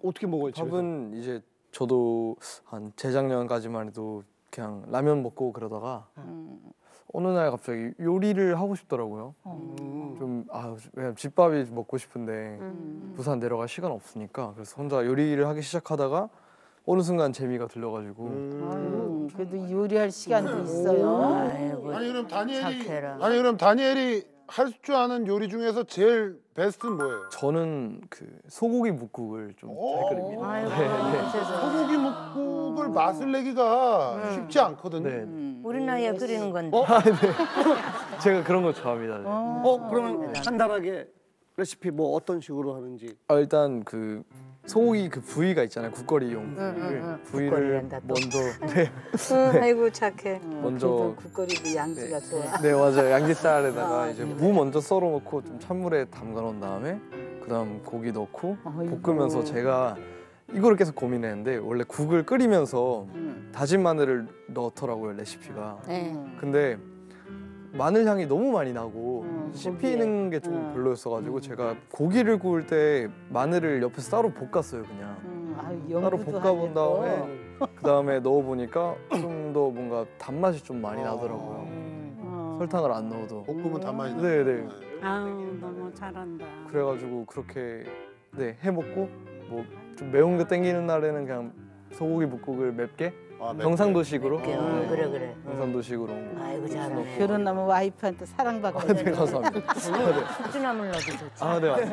어떻게 먹어요? 집에서? 밥은 이제 저도 한 재작년까지만 해도 그냥 라면 먹고 그러다가 어느 날 갑자기 요리를 하고 싶더라고요. 왜냐면 집밥이 먹고 싶은데 부산 내려갈 시간 없으니까 그래서 혼자 요리를 하기 시작하다가 어느 순간 재미가 들려가지고 그래도 요리할 시간도 있어요. 아이고, 아니 착해라. 그럼 다니엘이 할 줄 아는 요리 중에서 제일 베스트는 뭐예요? 저는 그 소고기 묵국을 좀 잘 끓입니다. 아이고, 소고기 묵국을 맛을 내기가 쉽지 않거든요. 네. 우리 나이에 끓이는 건데. 제가 그런 거 좋아합니다. 네. 그러면 간단하게 레시피 뭐 어떤 식으로 하는지. 일단 그 소고기 그 부위가 있잖아요. 국거리용 부위를 국거리란다, 또. 먼저 아이고 착해. 먼저 국거리도 양지가 좋아. 네 맞아요. 양지살에다가 이제 무 먼저 썰어 놓고 좀 찬물에 담가 놓은 다음에 그다음 고기 넣고 볶으면서 제가 이거를 계속 고민했는데 원래 국을 끓이면서 다진 마늘을 넣더라고요 레시피가. 근데 마늘 향이 너무 많이 나고 씹히는 게 좀 별로였어가지고 제가 고기를 구울 때 마늘을 옆에서 따로 볶았어요 그냥. 따로 볶아본 다음에 그 다음에 넣어보니까 좀 더 뭔가 단맛이 좀 많이 나더라고요. 설탕을 안 넣어도. 볶으면 단맛이 나요. 네네. 아우 너무 잘한다. 그래가지고 그렇게 네 해먹고 뭐 좀 매운 거 땡기는 날에는 그냥 소고기 묵국을 맵게 경상도식으로. 그래. 경상도식으로. 아이고 잘하네. 결혼하면 와이프한테 사랑받고. 네 감사합니다. 수주나물 넣어도 좋지. 네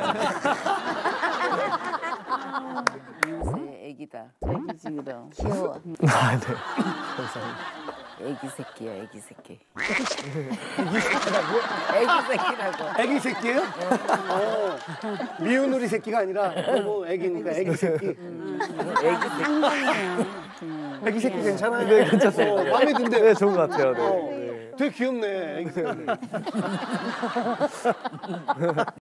맞습니다. 애기다. 애기지 그럼. 귀여워. 네. 감사합니다. 애기 새끼야 애기 새끼. 애기 새끼예요? 미운 우리 새끼가 아니라 너무 애기니까 애기 새끼. 애기 새끼 괜찮아요? 네 괜찮습니다. 마음에 든대요. 네 좋은 것 같아요. 네. 되게 귀엽네. 애기 새끼.